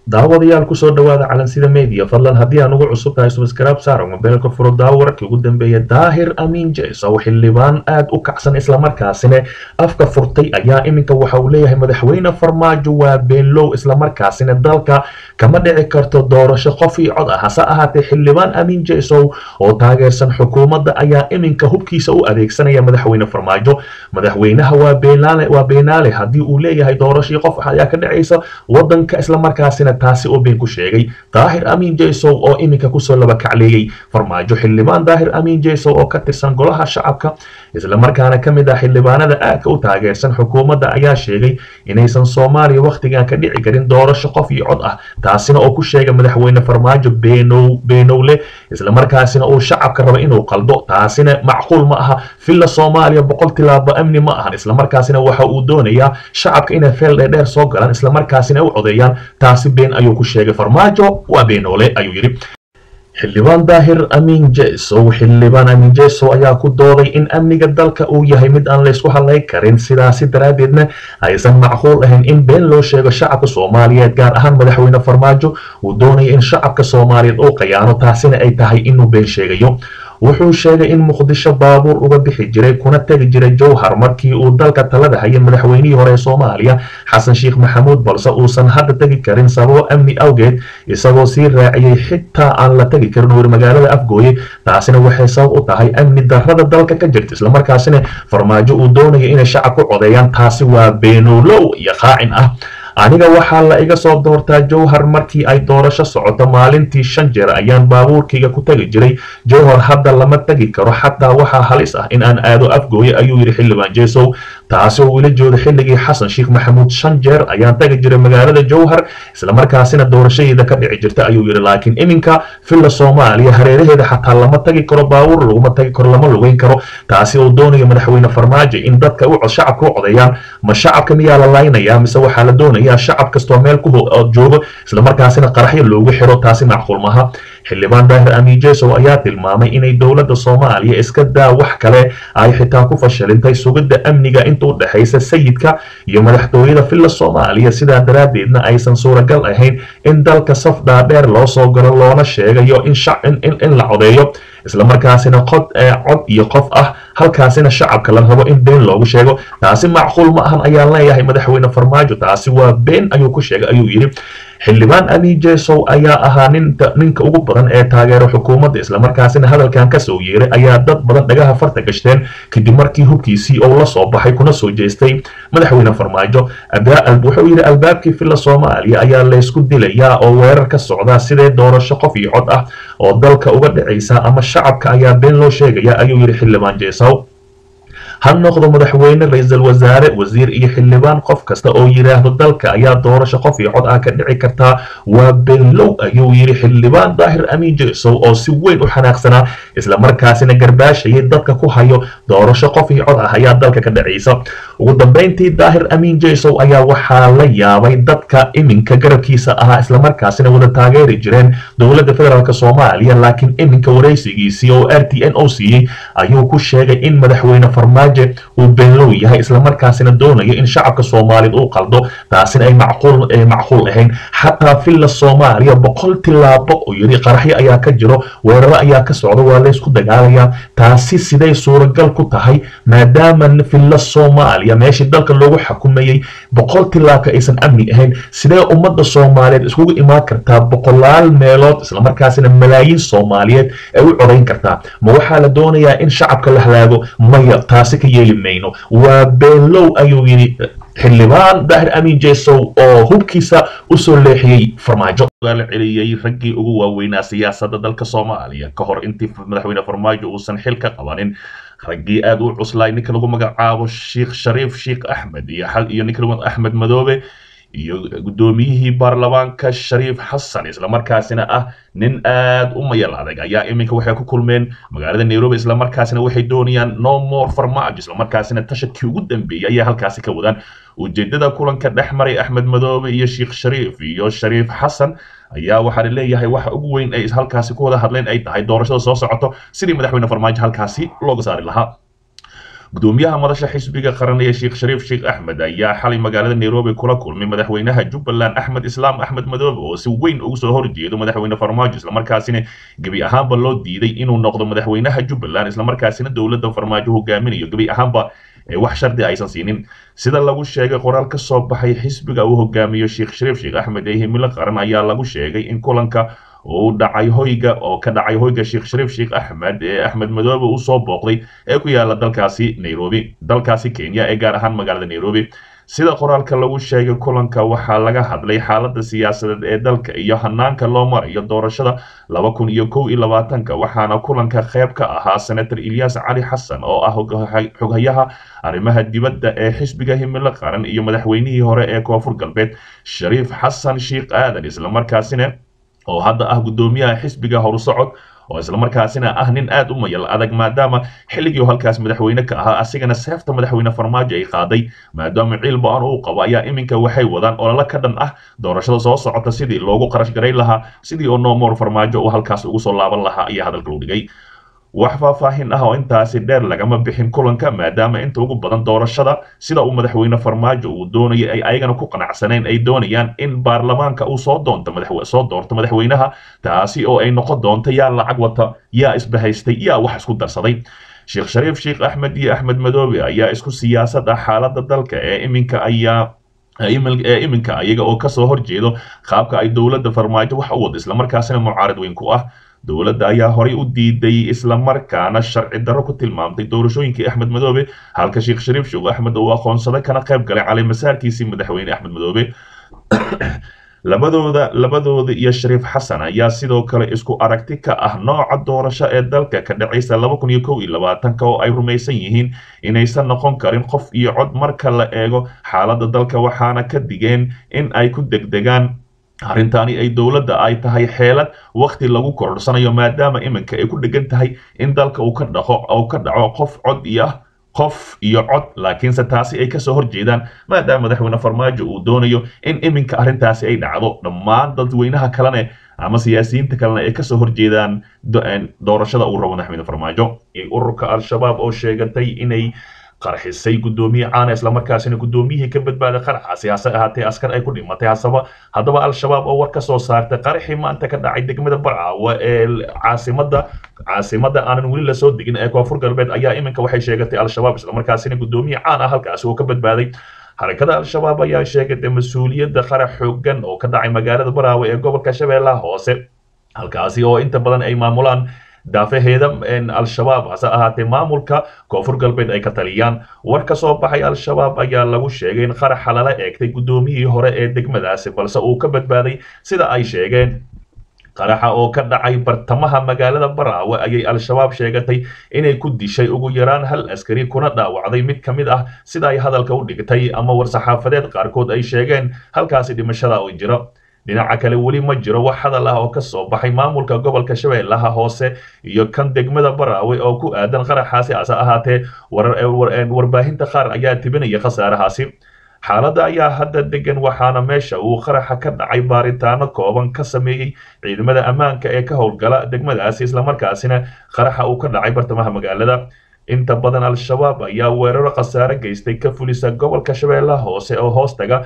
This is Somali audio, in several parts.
daawadayaal ku soo dhawaada calansida media fadlan haddii aan ugu cusub tahay subscribe saar mobilka furo daawarkii ugu dambeeyay daahir amiin jeeso xildhibaan aad u kacsan isla markaasina afka furtay ayaa iminka waxa uu leeyahay madaxweyne farmaajo waa beenlow isla markaasina dalka kama dhici karto doorasho qof iyo cod ah hase ahaatee xildhibaan amiin jeeso oo taageersan xukuumadda ayaa iminka hubkiisa u adeegsanaya madaxweyne farmaajo madaxweynaha waa beenaale haddii uu leeyahay doorasho qof ah ayaa ka dhacaysa wadanka isla markaasina taasi oo been ku sheegay daahir amiin jeeso oo iminka kusoo laba kacleeyay farmaajo xildhibaan daahir amiin jeeso oo ka tirsan golaha shacabka isla markaana kamid ah xildhibaanada aadka u taageersan xukuumadda ayaa sheegay inaysan Soomaaliya waqtigan ka dhici karin doorasho qof iyo cod ah taasina oo ku sheegay madaxweyne farmaajo beenowle isla markaasina uu shacabka raba inuu qaldo taasina macquul ma aha filla Soomaaliya boqol tilaabo amni ma aha isla markaasina waxa uu doonayaa shacabka inay feel dheer soo galaan isla markaasina u codeeyaan taasi been ayuu ku sheegay farmaajo waa beenowle ayuu yiri xildhibaan daahir amiin jeeso ayaa ku dooday in amniga dalka uu yahay mid aan la isku halayn karin sidaasi daraadeedna aysan macquul ahayn in been loo sheego shacabka Soomaaliyeed gaar ahaan madaxweyne farmaajo uu doonay in shacabka Soomaaliyeed uu qayaano taasina ay tahay inuu been sheegayo wuxuu sheegay in muqdisho baabuur uga bixi jiray kuna tagi jiray jowhar markii uu dalka talada hayay madaxweynihii hore ee Soomaaliya xasan sheekh maxamuud balse uusan hadda tagi karin sababo amni awgeed isagoo sii raaciyay xitaa aan la tagi karin oo magaalada Afgooye taasina waxay sabab u tahay amni darrada dalka ka jirta isla markaasina farmaajo uu doonaya inay shacabku codeeyaan taasi waa beenowlow iyo qaacin ah aniga waxaa la iga soo doortaa jowhar markii ay doorasho socoto maalintii 5 jeer ayaan baabuurkayga ku tagi jiray jowhar hadda lama tagi karo xataa waxaa halis ah in aan aado Afgooye ayuu yiri xildhibaan jeeso taasi oo ila jooda xilligii xasan sheekh maxamuud 5 jeer ayaan tagi jiray magaalada jowhar isla markaasina doorashada ka dhici jirta ayuu yiri laakiin iminka filla Soomaaliya hareeraheeda xataa lama tagi karo baabuur laguma tagi karo lama lugeyn karo taasi oo doonaya madaxweyne farmaajo in dadka u shacabka u codeeyaan ma shacabka miyaa la laaynayaa mise waxaa la doonaya shacab kasto meel ku joogo isla markaasina qaraxyo loogu xiro taasi macquul maaha xildhibaan daahir amiin jeeso ayaa tilmaamay inay dowladda Soomaaliya iska daa wax kale ay xitaa ku fashilintay sugidda amniga inta u dhaxaysa sayidka iyo madaxtooyada filla Soomaaliya sida daraadeedna aysan suuragal ahayn in dalka saf dhaadheer loo soo galo loona sheegayo in la codeeyo isla markaasina cod iyo qof ah halkaasina shacabka la rabo in been loogu sheego taasi macquul ma ahan ayaa leeyahay madaxweyne farmaajo taasi waa been ayuu ku sheegay ayuu yiri xildhibaan amiin jeeso ayaa ahaa ninka ugu badan ee taageero xukuumadda isla markaasina hadalkan ka soo yeeray ayaa dad badan dhagaha farta gashteen kadib markii hubkiisii oo la soo baxay kuna soo jeestay madaxweyne farmaajo wuxuu yiri albaabkii filla Soomaaliya ayaa la isku dilayaa oo weerar ka socda sidee doorasho qof iyo cod ah oo dalka uga dhacaysa ama shacabka ayaa been loo sheegaya ayuu yiri xildhibaan jeeso hal noqdo madaxweyne ra'iisul wasaare wasiir iyo xildhibaan qof kasta oo yiraahdo dalka ayaa doorasho qof iyo cod ah ka dhici karta waa beenlow ayuu yiri xildhibaan daahir amiin jeeso oo si weyn u xanaaqsanaa isla markaasina garbaashayay dadka ku hayo doorasho qof iyo cod ah ayaa dalka ka dhacaysa ugu dambeyntii daahir amiin jeeso ayaa waxaa la yaabay dadka iminka garabkiisa ahaa isla markaasina wada taageeri jireen dowladda federaalka Soomaaliya laakiin iminka wareysigiisii oo RTN oo siiyay ayuu ku sheegay in madaxweyne farmaajo uu beenlow yahay isla markaasina doonayo in shacabka Soomaaliyeed uu qaldo taasina ay macquul ahayn xataa filla Soomaaliya boqol tilaabo oo yiri qaraxyo ayaa ka jiro weeraro ayaa ka socda waa la isku dagaalaya taasi siday suuragal ku tahay maadaama filla Soomaaliya meeshii dalka loogu xukumayay boqol tilaabo aysan amni ahayn sidee ummadda Soomaaliyeed iskugu imaan kartaa boqolaal meelood isla markaasina malaayiin Soomaaliyeed ay u codeyn kartaa ma waxaa la doonayaa in shacabka la halaago maya taasi ka yeeli mayno waa beenlow ayuu yiri xildhibaan daahir amiin jeeso oo hubkiisa u soo leexiyay farmaajo la celiyay raggii ugu waaweynaa siyaasadda dalka Soomaaliya ka hor intii madaxweyne farmaajo uusan xil ka qabanin raggii aad u cuslay ninka lagu magacaabo Sheekh Shariif Sheekh Ahmed iyo ninka Ahmed Madoobe iyo gudoomiyihii baarlamaanka Shariif Xasan isla markaasina ah nin aad u mayal adag ayaa iminka waxay ku kulmeen magaalada Nairobi isla markaasina waxay doonayaan no more farmaajo isla markaasina tashadkii ugu dambeeyay ayaa halkaasi ka wadaan ujeedada kulanka dhexmaray Ahmed Madoobe iyo Sheekh Shariif iyo Shariif Xasan ayaa waxa la leeyahay waxa ugu weyn ay halkaasi ku wada hadleen ay tahay doorashada soo socoto sidii madaxweyne farmaajo halkaasi looga saari lahaa gudoomiyaha madasha xisbiga qaran ee Sheekh Shariif Sheekh Axmed ayaa xalay magaalada Nairobi kula kulmay madaxweynaha Jubbaland Axmed Islaam Axmed Madoobe oo si weyn ugu soo horjeedo madaxweyne Farmaajo isla markaasina gabi ahaanba loo diiday inuu noqdo madaxweynaha Jubbaland isla markaasina dowladda Farmaajo hogaaminayo gabi ahaanba wax shardi aysan siinin sida lagu sheegay qoraal ka soo baxay xisbiga uu hogaamiyo Sheekh Shariif Sheekh Axmed ee himilo qaran ayaa lagu sheegay in kulanka oo dhacay hoyga Sheekh Shariif Sheekh Axmed ee Axmed Madoobe uu soo booqday ee ku yaala dalkaasi Kenya ee gaar ahaan magaalada Nairobi sida qoraalka lagu sheegay kulanka waxaa laga hadlay xaaladda siyaasadeed ee dalka iyo hanaanka loo marayo doorashada 2021 waxaana kulanka qayb ka ahaa Senator Ilyas Cali Xasan oo ah xoghayaha arrimaha dibadda ee xisbiga himilo qaran iyo madaxweynihii hore ee Koonfur Galbeed Shariif Xasan Sheekh Aadan isla markaasina oo hadda ah gudoomiyaha xisbiga Horusocod oo isla markaasina ah nin aad u mayal adag maadaama xilligii halkaas madaxweyne ka ahaa asigana seefta madaxweyne Farmaajo ay qaaday maadaama ciilba aan uu qabo ayaa iminka waxay wadaan olole ka dhan ah doorashada soo socota sidii loogu qarash gareyn lahaa sidii oo Noomor Farmaajo uu halkaas ugu soo laaban lahaa ayaa hadalka u dhigay wax faahfaahin ah oo intaasi dheer lagama bixin kulanka maadaama inta ugu badan doorashada sida uu madaxweyne Farmaajo uu doonayay ay ayagana ku qanacsaneen ay doonayaan in baarlamaanka uu soo doorto madaxweynaha taasi oo ay noqon doonto yaa lacag wata yaa isbahaystay yaa wax isku darsaday Sheekh Shariif Sheekh Axmed iyo Axmed Madoobe ayaa isku siyaasad ah xaaladda dalka ee iminka ayaga oo ka soo horjeedo qaabka ay dowladda Farmaajo wax u wado isla markaasina mucaarad weyn ku ah dowladda ayaa horay u diiday isla markaana sharci darro ku tilmaamtay doorashooyinkii Axmed Madoobe halka Sheekh Shariif Sheekh Axmed uu aqoonsaday kana qayb galay cali masaarkiisii madaxweyne Axmed Madoobe labadooda iyo Shariif Xasan ayaa sidoo kale isku aragti ka ah nooca doorasho ee dalka ka dhacaysa 2021 oo ay rumaysan yihiin inaysan noqon karin qof iyo cod marka la eego xaaladda dalka waxaana ka digeen in ay ku degdegaan arrintaani ay dowladda ay tahay xeelad waqti lagu korodhsanayo maadaama iminka ay ku dhigan tahay in dalka uu ka dhaco qof iyo cod laakiinse taasi ay ka soo horjeedaan maadaama madaxweyne Farmaajo uu doonayo in iminka arrintaasi ay dhacdo dhammaan dadweynaha kalena ama siyaasiyiinta kalena ay ka soo horjeedaan doorashada uu rabo madaxweyne Farmaajo ururka Al-Shabaab oo sheegatay inay qarxisay gudoomiye caan isla markaasina gudoomiyihii ka badbaaday qarxaasi hase ahaatee askar ay ku dhimatay haddaba Al-Shabaab oo war ka soo saartay qarxi maanta ka dhacay degmada Barcaawe ee caasimada aanan weli la soo degin ee Koonfur Galbeed ayaa iminka waxay sheegatay Al-Shabaab isla markaasina gudoomiye caan ah halkaas oo ka badbaaday harakada Al-Shabaab ayaa sheegatay mas'uuliyadda qarax xooggan oo ka dhacay magaalada Barcaawe ee gobolka Shabeellaha Hoose halkaasi oo inta badan ay maamulaan daafaheeda Al-Shabaab hase ahaatee maamulka Koonfur Galbeed ay ka taliyaan war ka soo baxay Al-Shabaab ayaa lagu sheegay in qaraxa lala eegtay gudoomiyihii hore ee degmadaasi balse uu ka badbaaday sida ay sheegeen qaraxa oo ka dhacay bartamaha magaalada Barcaawe ayay Al-Shabaab sheegatay inay ku dishay ugu yaraan hal askari kuna dhaawacday mid ka mid ah sida ay hadalka u dhigtay ama war-saxaafadeed qaarkood ay sheegeen halkaasi dhimashada oo jira dhinaca kale weli ma jiro wax hadal ah oo ka soo baxay maamulka gobolka Shabeellaha Hoose iyo kan degmada Barcaawe oo ku aadan qaraxaasi asa ahaatee warbaahinta qaar ayaa tibinaya khasaarahaasi xaaladda ayaa hadda degan waxaana meesha uu qaraxa ka dhacay baaritaano kooban ka sameeyay ciidamada ammaanka ee ka howlgala degmadaasi isla markaasina qaraxa uu ka dhacay bartamaha magaalada inta badan Al-Shabaab ayaa weeraro khasaare geystay ka fulisa gobolka Shabeellaha Hoose oo hoostaga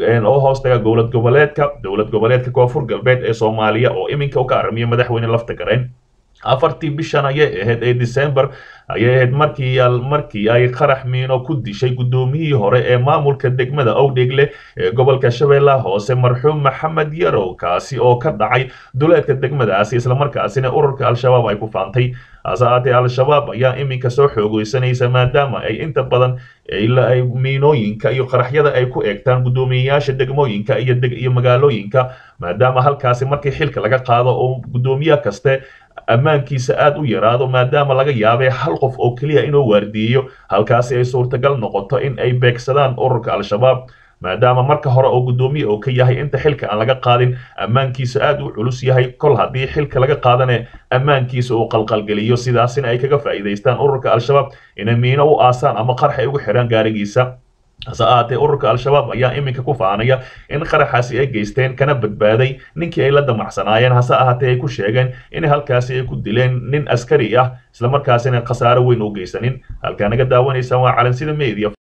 dowlad goboleedka Koonfur Galbeed ee Soomaaliya oo iminka ka armiya madaxweyne lafta gareen afartii bishan ayay ahayd ee December ayay ahayd markii ay qarax miino ku dishay gudoomiyihii hore ee maamulka degmada Owdheegle ee gobolka Shabeellaha Hoose marxuum Maxamed Yarow kaasi oo ka dhacay duleedka degmadaasi isla markaasina ururka Al-Shabaab ay ku faantay asaatee Al-Shabaab ayaa iminka soo xoogaysanaysa maadaama ay inta badan ay miinooyinka iyo qaraxyada ay ku eegtaan gudoomiyayaasha degmooyinka iyo magaalooyinka maadaama halkaasi markii xilka laga qaado oo gudoomiyaha kaste ammaankiisa aad u yaraado maadaama laga yaabay hal qof oo kaliya inuu waardiyo halkaasi ay suurtagal noqoto in ay beegsadaan ururka Al-Shabaab maadaama marka hore oo gudoomiye oo ka yahay inta xilka aan laga qaadin ammaankiisa aad u culus yahay kol hadii xilka laga qaadane ammaankiisa uu qalqalgeliyo sidaasina ay kaga faa'iideystaan ururka Al-Shabaab inay miino u aasaan ama qarx ay ugu xiraan gaarigiisa hase ahaatee ururka al-shabaab ayaa iminka ku faanaya in qaraxaasi ay geysteen kana badbaaday ninkii ay la damacsanaayeen hase ahaatee ay ku sheegeen in halkaasi ay ku dileen nin askari ah islamarkaasina khasaaro weyn u geysanin halkaa naga daawanaysaan waa calansida media